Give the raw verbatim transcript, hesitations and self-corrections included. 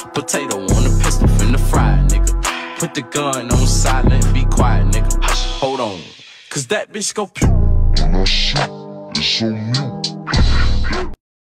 Potato on the pistol, finna fry, nigga. Put the gun on silent, be quiet, nigga. Hold on, cause that bitch go pew. And that shit is so mute.